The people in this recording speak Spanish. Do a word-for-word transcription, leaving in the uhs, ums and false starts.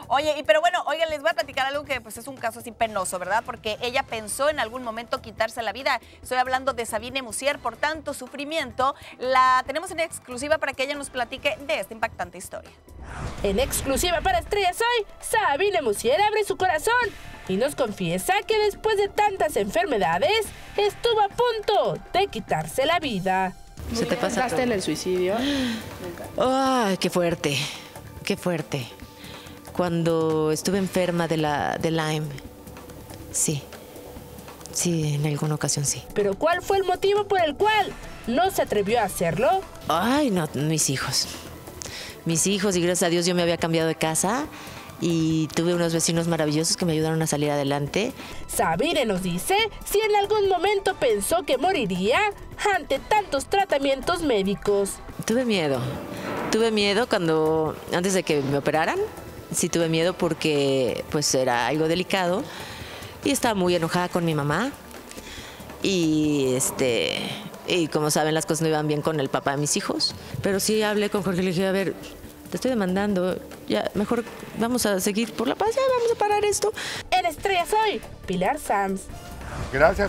Oye, y pero bueno, oigan, les voy a platicar algo que pues es un caso así penoso, ¿verdad? Porque ella pensó en algún momento quitarse la vida. Estoy hablando de Sabine Musier, por tanto sufrimiento. La tenemos en exclusiva para que ella nos platique de esta impactante historia. En exclusiva para Estrellas Hoy, Sabine Musier abre su corazón y nos confiesa que después de tantas enfermedades estuvo a punto de quitarse la vida. ¿Se te pasa todo? en el suicidio? ¡Ay, qué fuerte! ¡Qué fuerte! Cuando estuve enferma de la de Lyme. Sí. Sí, en alguna ocasión sí. ¿Pero cuál fue el motivo por el cual no se atrevió a hacerlo? Ay, no, mis hijos. Mis hijos, y gracias a Dios yo me había cambiado de casa y tuve unos vecinos maravillosos que me ayudaron a salir adelante. Sabine nos dice si en algún momento pensó que moriría ante tantos tratamientos médicos. Tuve miedo. Tuve miedo cuando, antes de que me operaran, sí tuve miedo porque pues era algo delicado y estaba muy enojada con mi mamá. Y este... Y como saben, las cosas no iban bien con el papá de mis hijos. Pero sí hablé con Jorge y le dije, a ver, te estoy demandando, ya, mejor vamos a seguir por la paz, ya vamos a parar esto. En Estrellas Hoy, Pilar Sanz. Gracias.